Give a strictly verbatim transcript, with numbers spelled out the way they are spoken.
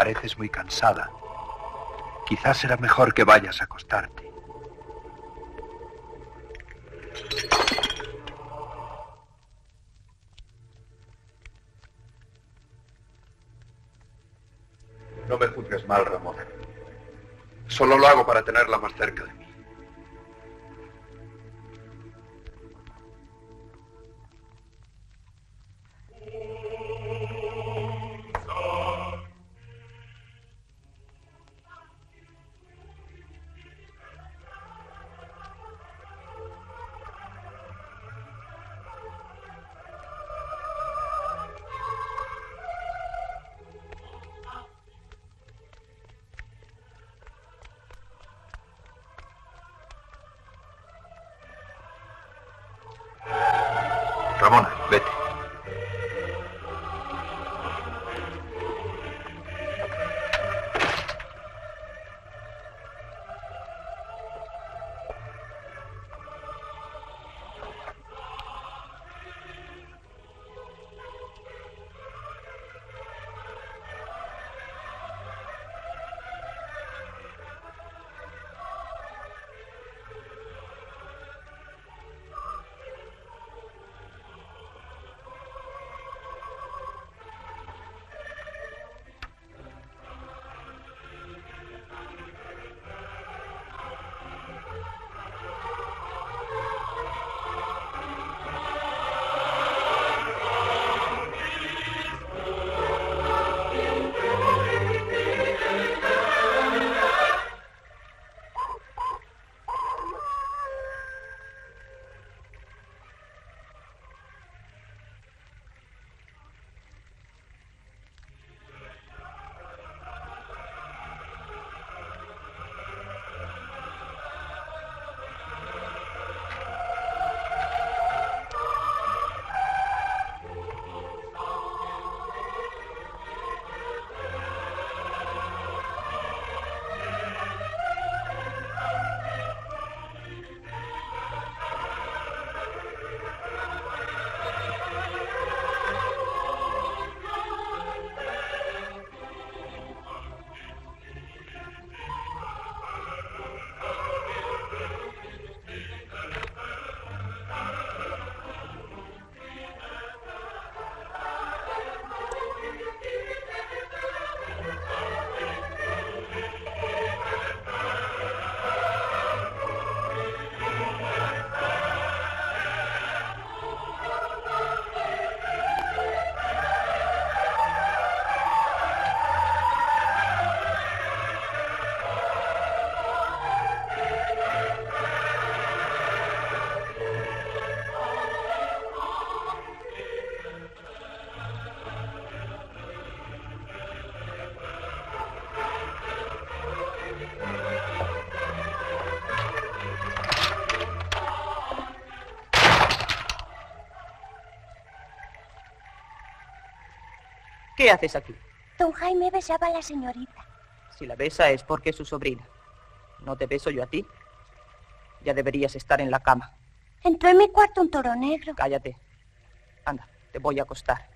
Pareces muy cansada. Quizás será mejor que vayas a acostarte. No me juzgues mal, Ramón. Solo lo hago para tenerla más cerca de mí. Ramona, vete. ¿Qué haces aquí? Don Jaime besaba a la señorita. Si la besa es porque es su sobrina. ¿No te beso yo a ti? Ya deberías estar en la cama. Entró en mi cuarto un toro negro. Cállate. Anda, te voy a acostar.